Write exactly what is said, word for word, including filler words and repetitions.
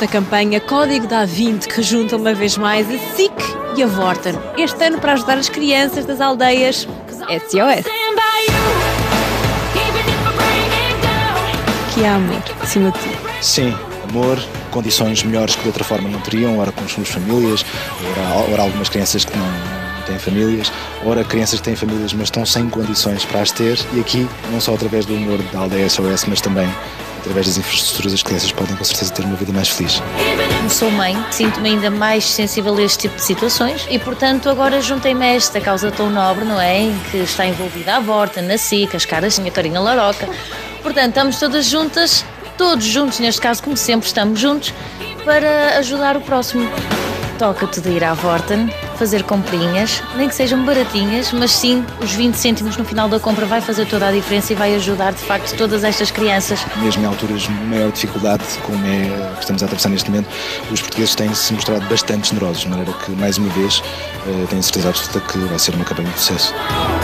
desta campanha Código dá vinte, que junta uma vez mais a S I C e a Vorten. Este ano para ajudar as crianças das aldeias S O S. Que há amor, acima de tudo. Sim, amor, condições melhores que de outra forma não teriam, ora com as suas famílias, ora, ora algumas crianças que não têm famílias, ora crianças que têm famílias mas estão sem condições para as ter, e aqui, não só através do amor da aldeia S O S, mas também através das infraestruturas, as crianças podem com certeza ter uma vida mais feliz. Como sou mãe, sinto-me ainda mais sensível a este tipo de situações e, portanto, agora juntei-me a esta causa tão nobre, não é? Em que está envolvida a Vorten, a S I C, as caras, a Carina Laroca. Portanto, estamos todas juntas, todos juntos, neste caso, como sempre, estamos juntos, para ajudar o próximo. Toca-te de ir à Vorten, fazer comprinhas, nem que sejam baratinhas, mas sim, os vinte cêntimos no final da compra vai fazer toda a diferença e vai ajudar, de facto, todas estas crianças. Mesmo em alturas de maior dificuldade, como é que estamos a atravessar neste momento, os portugueses têm-se mostrado bastante generosos, de maneira que, mais uma vez, tenho certeza absoluta que vai ser uma campanha de sucesso.